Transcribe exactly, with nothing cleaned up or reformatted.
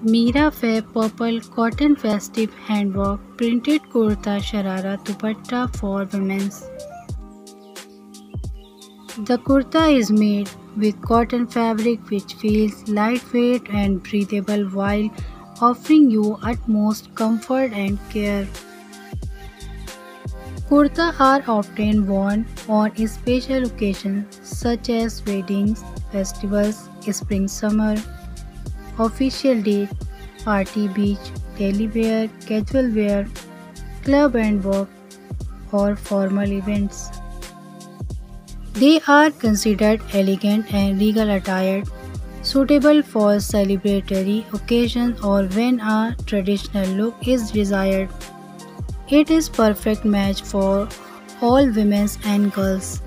MEERA Fab Purple Cotton Festive Handwork Printed Kurta Sharara Dupatta for Women's. The kurta is made with cotton fabric which feels lightweight and breathable while offering you utmost comfort and care. Kurta are often worn on special occasions such as weddings, festivals, spring summer, official date, party beach, daily wear, casual wear, club and work, or formal events. They are considered elegant and regal attire, suitable for celebratory occasions or when a traditional look is desired. It is perfect match for all women and girls.